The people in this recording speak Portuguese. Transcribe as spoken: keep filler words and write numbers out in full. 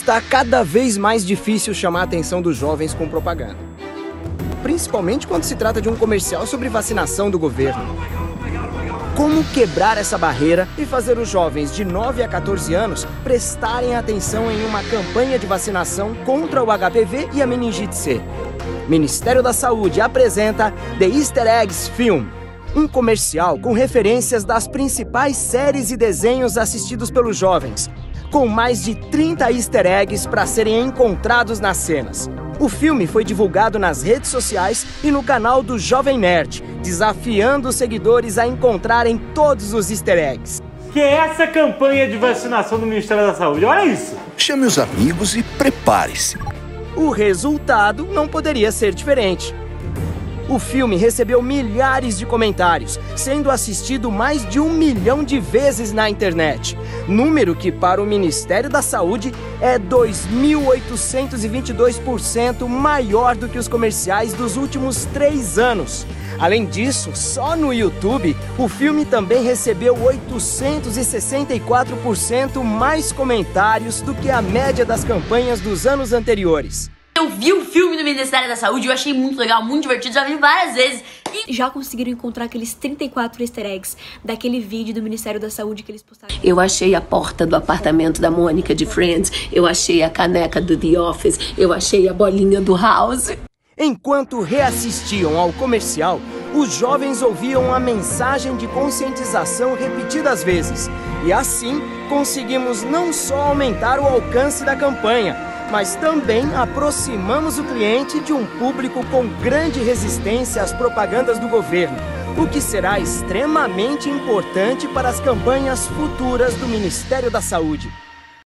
Está cada vez mais difícil chamar a atenção dos jovens com propaganda. Principalmente quando se trata de um comercial sobre vacinação do governo. Como quebrar essa barreira e fazer os jovens de nove a quatorze anos prestarem atenção em uma campanha de vacinação contra o H P V e a meningite C? Ministério da Saúde apresenta The Easter Eggs Film, um comercial com referências das principais séries e desenhos assistidos pelos jovens, com mais de trinta easter eggs para serem encontrados nas cenas. O filme foi divulgado nas redes sociais e no canal do Jovem Nerd, desafiando os seguidores a encontrarem todos os easter eggs. Que é essa campanha de vacinação do Ministério da Saúde? Olha isso! Chame os amigos e prepare-se. O resultado não poderia ser diferente. O filme recebeu milhares de comentários, sendo assistido mais de um milhão de vezes na internet. Número que, para o Ministério da Saúde, é dois mil oitocentos e vinte e dois por cento maior do que os comerciais dos últimos três anos. Além disso, só no YouTube, o filme também recebeu oitocentos e sessenta e quatro por cento mais comentários do que a média das campanhas dos anos anteriores. Eu vi o filme do Ministério da Saúde, eu achei muito legal, muito divertido, já vi várias vezes. E já conseguiram encontrar aqueles trinta e quatro easter eggs daquele vídeo do Ministério da Saúde que eles postaram? Eu achei a porta do apartamento da Mônica de Friends, eu achei a caneca do The Office, eu achei a bolinha do House. Enquanto reassistiam ao comercial, os jovens ouviam a mensagem de conscientização repetidas vezes. E assim, conseguimos não só aumentar o alcance da campanha, mas também aproximamos o cliente de um público com grande resistência às propagandas do governo, o que será extremamente importante para as campanhas futuras do Ministério da Saúde.